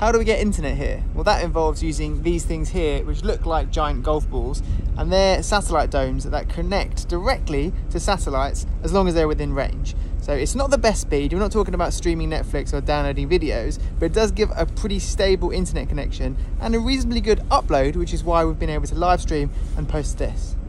How do we get internet here? Well, that involves using these things here, which look like giant golf balls, and they're satellite domes that connect directly to satellites as long as they're within range. So it's not the best speed, we're not talking about streaming Netflix or downloading videos, but it does give a pretty stable internet connection and a reasonably good upload, which is why we've been able to live stream and post this.